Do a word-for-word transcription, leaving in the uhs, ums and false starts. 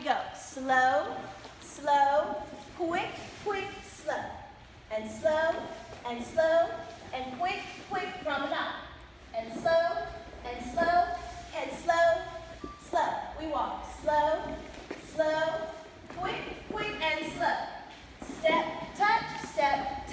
we go. Slow, slow, quick, quick, slow. And slow, and slow, and quick, quick, promenade. And slow, and slow, and slow, slow. We walk slow, slow, quick, quick, and slow. Step, touch, step,